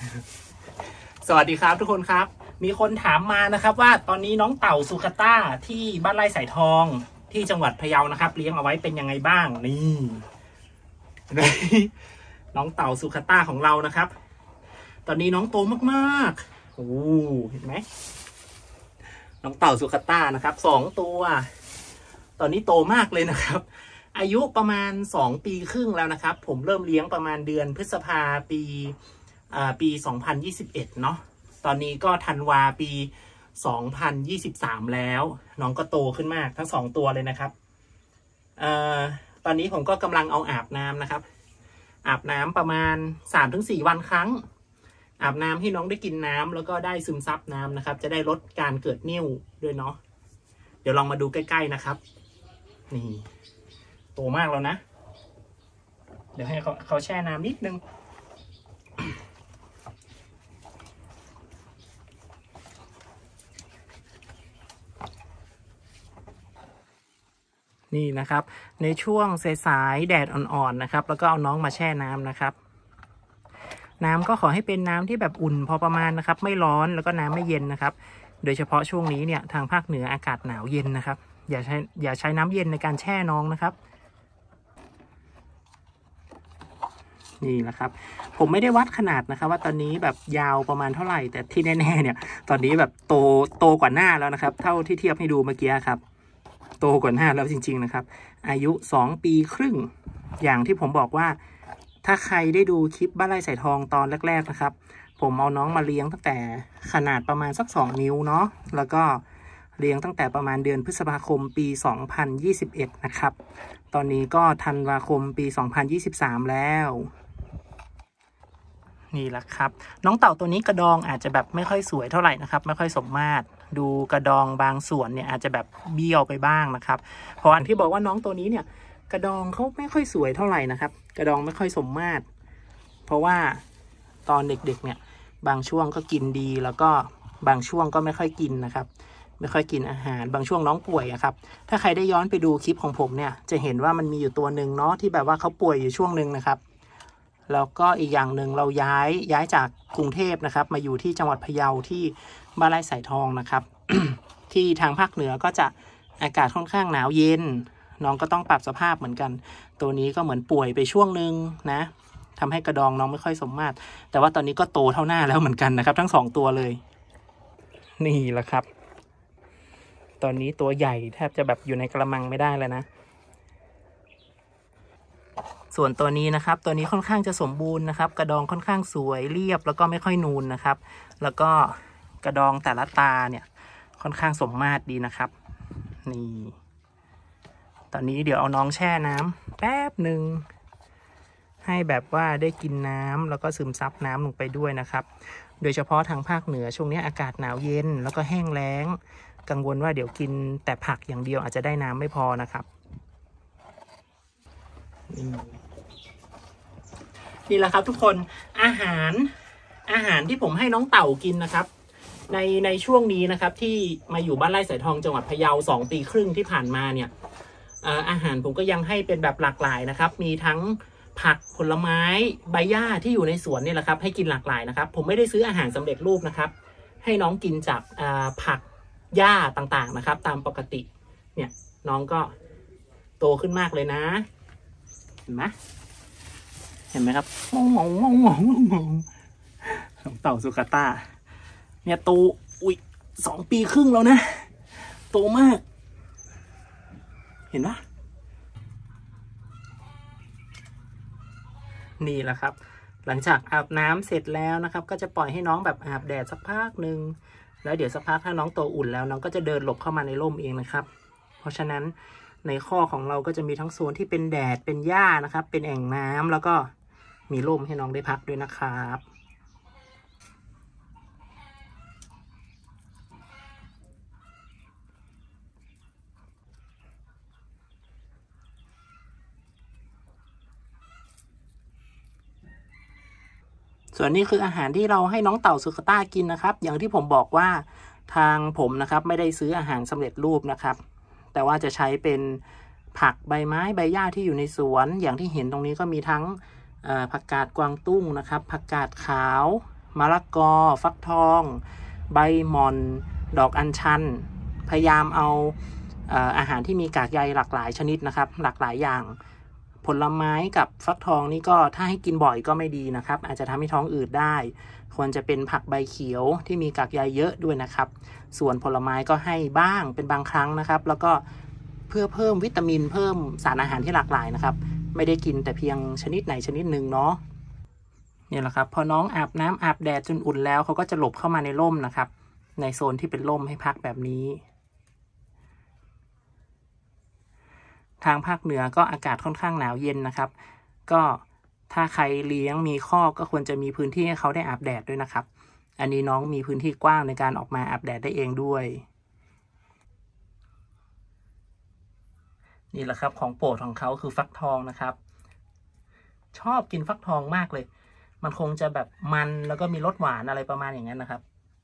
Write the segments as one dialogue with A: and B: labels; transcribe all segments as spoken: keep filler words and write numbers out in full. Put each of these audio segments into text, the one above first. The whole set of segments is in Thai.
A: สวัสดีครับทุกคนครับมีคนถามมานะครับว่าตอนนี้น้องเต่าสุขต้าที่บ้านไร่สายทองที่จังหวัดพะเยานะครับเลี้ยงเอาไว้เป็นยังไงบ้างนี่น้องเต่าสุขต้าของเรานะครับตอนนี้น้องโตมากๆโอ้เห็นไหมน้องเต่าสุขต้านะครับสองตัวตอนนี้โตมากเลยนะครับอายุประมาณสองปีครึ่งแล้วนะครับผมเริ่มเลี้ยงประมาณเดือนพฤษภาปีอ่าปีสองพันยี่สิบเอ็ดเนาะตอนนี้ก็ธันวาปีสองพันยี่สิบสามแล้วน้องก็โตขึ้นมากทั้งสองตัวเลยนะครับเอ่อตอนนี้ผมก็กำลังเอาอาบน้ำนะครับอาบน้ำประมาณ สามถึงสี่ วันครั้งอาบน้ำให้น้องได้กินน้ำแล้วก็ได้ซึมซับน้ำนะครับจะได้ลดการเกิดนิ่วด้วยเนาะเดี๋ยวลองมาดูใกล้ๆนะครับนี่โตมากแล้วนะเดี๋ยวให้เขาเขาแช่น้ำนิดนึงนี่นะครับในช่วงสายๆแดดอ่อนๆนะครับแล้วก็เอาน้องมาแช่น้ำนะครับน้ำก็ขอให้เป็นน้ำที่แบบอุ่นพอประมาณนะครับไม่ร้อนแล้วก็น้ำไม่เย็นนะครับโดยเฉพาะช่วงนี้เนี่ยทางภาคเหนืออากาศหนาวเย็นนะครับอย่าใช้อย่าใช้น้ำเย็นในการแช่น้องนะครับนี่แหละครับผมไม่ได้วัดขนาดนะครับว่าตอนนี้แบบยาวประมาณเท่าไหร่แต่ที่แน่ๆเนี่ยตอนนี้แบบโตโตกว่าหน้าแล้วนะครับเท่าที่เทียบให้ดูเมื่อกี้ครับโตกว่าหน้าแล้วจริงๆนะครับอายุสองปีครึ่งอย่างที่ผมบอกว่าถ้าใครได้ดูคลิปบ้านไร่สายทองตอนแรกๆนะครับผมเอาน้องมาเลี้ยงตั้งแต่ขนาดประมาณสักสองนิ้วเนาะแล้วก็เลี้ยงตั้งแต่ประมาณเดือนพฤษภาคมปีสองพันยี่สิบเอ็ดนะครับตอนนี้ก็ธันวาคมปีสองพันยี่สิบสามแล้วนี่แหละครับน้องเต่าตัวนี้กระดองอาจจะแบบไม่ค่อยสวยเท่าไหร่นะครับไม่ค่อยสมมาตรดูกระดองบางส่วนเนี่ยอาจจะแบบเบี้ยวไปบ้างนะครับเพราะอันที่บอกว่าน้องตัวนี้เนี่ยกระดองเขาไม่ค่อยสวยเท่าไหร่นะครับกระดองไม่ค่อยสมมาตรเพราะว่าตอนเด็กๆเนี่ยบางช่วงก็กินดีแล้วก็บางช่วงก็ไม่ค่อยกินนะครับไม่ค่อยกินอาหารบางช่วงน้องป่วยอะครับถ้าใครได้ย้อนไปดูคลิปของผมเนี่ยจะเห็นว่ามันมีอยู่ตัวหนึ่งเนาะที่แบบว่าเขาป่วยอยู่ช่วงหนึ่งนะครับแล้วก็อีกอย่างหนึ่งเราย้ายย้ายจากกรุงเทพนะครับมาอยู่ที่จังหวัดพะเยาที่บ้านไร่สายทองนะครับ ที่ทางภาคเหนือก็จะอากาศค่อนข้างหนาวเย็นน้องก็ต้องปรับสภาพเหมือนกันตัวนี้ก็เหมือนป่วยไปช่วงหนึ่งนะทำให้กระดองน้องไม่ค่อยสมมาตรแต่ว่าตอนนี้ก็โตเท่าหน้าแล้วเหมือนกันนะครับทั้งสองตัวเลยนี่แหละครับตอนนี้ตัวใหญ่แทบจะแบบอยู่ในกระมังไม่ได้แล้วนะส่วนตัวนี้นะครับตัวนี้ค่อนข้างจะสมบูรณ์นะครับกระดองค่อนข้างสวยเรียบแล้วก็ไม่ค่อยนูนนะครับแล้วก็กระดองแต่ละตาเนี่ยค่อนข้างสมมาตรดีนะครับนี่ตอนนี้เดี๋ยวเอาน้องแช่น้ำแป๊บหนึ่งให้แบบว่าได้กินน้ำแล้วก็ซึมซับน้ำลงไปด้วยนะครับโดยเฉพาะทางภาคเหนือช่วงนี้อากาศหนาวเย็นแล้วก็แห้งแล้งกังวลว่าเดี๋ยวกินแต่ผักอย่างเดียวอาจจะได้น้ำไม่พอนะครับนี่แหละครับทุกคนอาหารอาหารที่ผมให้น้องเต่ากินนะครับในในช่วงนี้นะครับที่มาอยู่บ้านไร่สายทองจังหวัดพะเยาสองปีครึ่งที่ผ่านมาเนี่ยอาหารผมก็ยังให้เป็นแบบหลากหลายนะครับมีทั้งผักผลไม้ใบหญ้าที่อยู่ในสวนนี่แหละครับให้กินหลากหลายนะครับผมไม่ได้ซื้ออาหารสำเร็จรูปนะครับให้น้องกินจากผักหญ้าต่างๆนะครับตามปกติเนี่ยน้องก็โตขึ้นมากเลยนะเห็นไหมเห็นไหมครับมองมองมองมองมองของเต่าสุขต้าเนี่ยโตอุ้ยสองปีครึ่งแล้วนะโตมากเห็นไหมนี่แหละครับหลังจากอาบน้ำเสร็จแล้วนะครับก็จะปล่อยให้น้องแบบอาบแดดสักพักหนึ่งแล้วเดี๋ยวสักพักถ้าน้องโตอุ่นแล้วน้องก็จะเดินหลบเข้ามาในร่มเองนะครับเพราะฉะนั้นในข้อของเราก็จะมีทั้งโซนที่เป็นแดดเป็นหญ้านะครับเป็นแอ่งน้ำแล้วก็มีร่มให้น้องได้พักด้วยนะครับส่วนนี้คืออาหารที่เราให้น้องเต่าสุขต้ากินนะครับอย่างที่ผมบอกว่าทางผมนะครับไม่ได้ซื้ออาหารสำเร็จรูปนะครับแต่ว่าจะใช้เป็นผักใบไม้ใบหญ้าที่อยู่ในสวนอย่างที่เห็นตรงนี้ก็มีทั้งผักกาดกวางตุ้งนะครับผักกาดขาวมะละกอฟักทองใบหม่อนดอกอัญชันพยายามเอาเอ่ออาหารที่มีกากใยหลากหลายชนิดนะครับหลากหลายอย่างผลไม้กับฟักทองนี่ก็ถ้าให้กินบ่อยก็ไม่ดีนะครับอาจจะทำให้ท้องอืดได้ควรจะเป็นผักใบเขียวที่มีกากใยเยอะด้วยนะครับส่วนผลไม้ก็ให้บ้างเป็นบางครั้งนะครับแล้วก็เพื่อเพิ่มวิตามินเพิ่มสารอาหารที่หลากหลายนะครับไม่ได้กินแต่เพียงชนิดไหนชนิดหนึ่งเนาะเนี่ยแหละครับพอน้องอาบน้ำอาบแดดจนอุ่นแล้วเขาก็จะหลบเข้ามาในร่มนะครับในโซนที่เป็นร่มให้พักแบบนี้ทางภาคเหนือก็อากาศค่อนข้างหนาวเย็นนะครับก็ถ้าใครเลี้ยงมีคอกก็ควรจะมีพื้นที่ให้เขาได้อาบแดดด้วยนะครับอันนี้น้องมีพื้นที่กว้างในการออกมาอาบแดดได้เองด้วยนี่แหละครับของโปรดของเขาคือฟักทองนะครับชอบกินฟักทองมากเลยมันคงจะแบบมันแล้วก็มีรสหวานอะไรประมาณอย่างนั้นนะครับ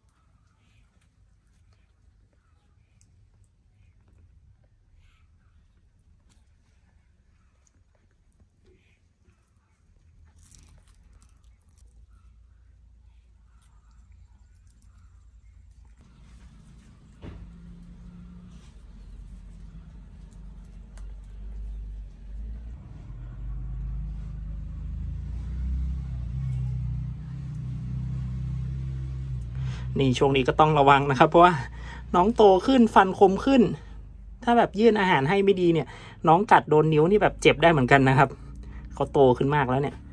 A: นี่ช่วงนี้ก็ต้องระวังนะครับเพราะว่าน้องโตขึ้นฟันคมขึ้นถ้าแบบยื่นอาหารให้ไม่ดีเนี่ยน้องกัดโดนนิ้วนี่แบบเจ็บได้เหมือนกันนะครับเขาโตขึ้นมากแล้วเนี่ย